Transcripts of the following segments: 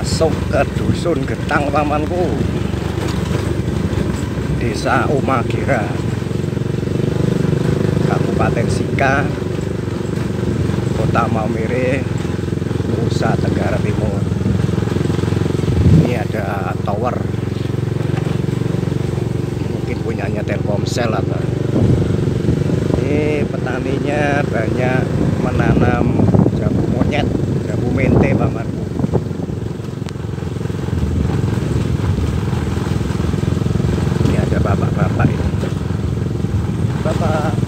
masuk ke dusun Getang pamanku, Desa Umagira, Kabupaten Sika, Kota Maumere, Nusa Tenggara Timur. Ini ada tower, mungkin punyanya Telkomsel atau ini. Petaninya banyak menanam jambu monyet, jambu mente pamanku. Ini ada bapak-bapak ini. Bapak,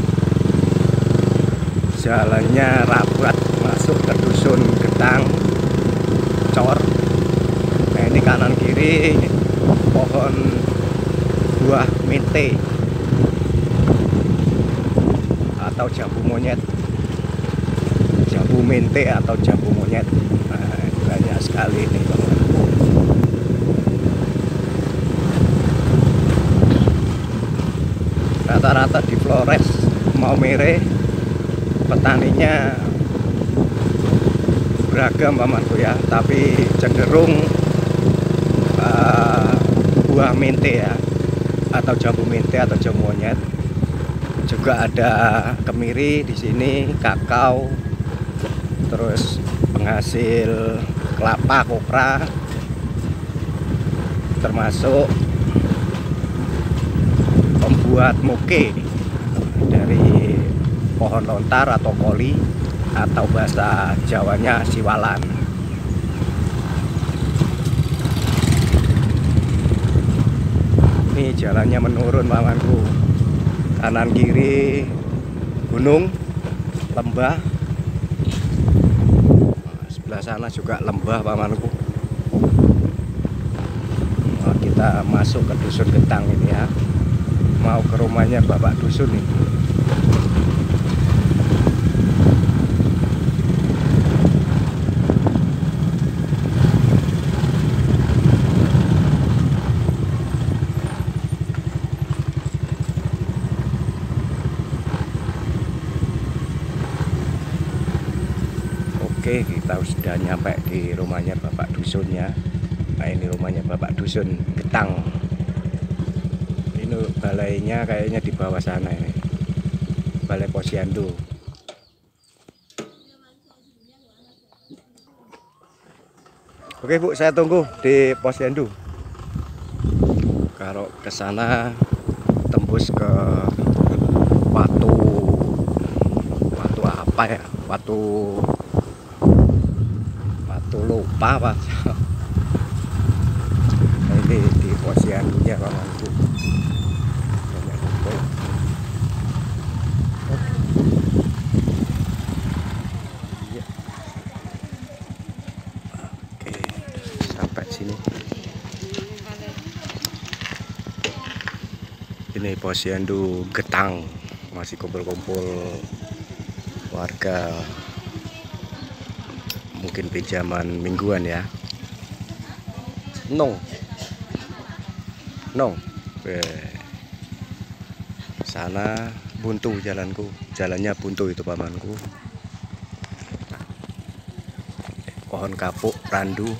jalannya rapat masuk ke dusun Getang Cor. Nah, ini kanan kiri pohon buah mente atau jambu monyet, jambu mente atau jambu monyet. Nah, banyak sekali ini Bang. Rata-rata di Flores Maumere petaninya beragam pamanku ya, tapi cenderung buah mente ya, atau jambu mente atau jambu monyet. Juga ada kemiri di sini, kakao, terus penghasil kelapa, kopra, termasuk pembuat moke dari pohon lontar atau koli, atau bahasa Jawanya siwalan. Ini jalannya menurun pamanku, kanan kiri gunung, lembah. Sebelah sana juga lembah pamanku. Nah, kita masuk ke dusun Getang ini ya, mau ke rumahnya bapak dusun ini. Oke, kita sudah nyampe di rumahnya bapak dusunnya. Nah, ini rumahnya bapak dusun Getang. Ini balainya kayaknya di bawah sana ini, Balai Posyandu. Oke Bu, saya tunggu di Posyandu. Kalau ke sana tembus ke Watu apa ya? Watu lupa Pak. Ini di Posyandunya pamanku. Oke, sampai sini. Ini Posyandu Getang, masih kumpul-kumpul warga, mungkin pinjaman mingguan ya. Nong sana buntu jalanku, jalannya buntu itu pamanku. Pohon kapuk, randu.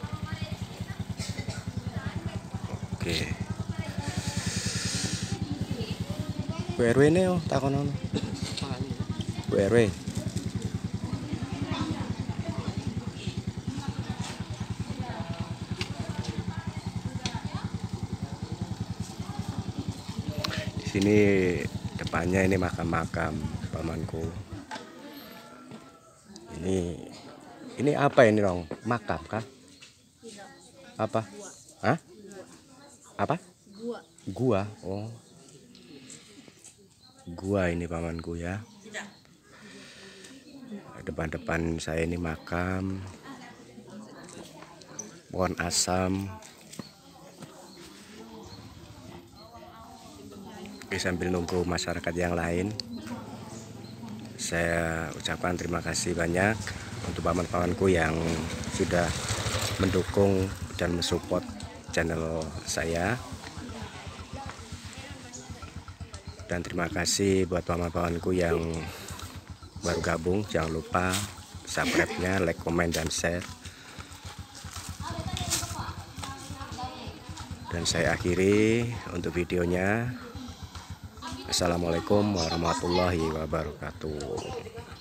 Oke, WRW ini takon ono. WRW. Sini depannya ini makam-makam pamanku. Ini apa ini dong? Makam kah? Apa? Hah? Apa? Gua. Oh. Gua ini pamanku ya. Depan-depan saya ini makam, pohon asam. Oke, sambil nunggu masyarakat yang lain, saya ucapkan terima kasih banyak untuk paman-pamanku yang sudah mendukung dan mensupport channel saya. Dan terima kasih buat paman-pamanku yang baru gabung. Jangan lupa subscribe-nya, like, komen, dan share. Dan saya akhiri untuk videonya. Assalamualaikum warahmatullahi wabarakatuh.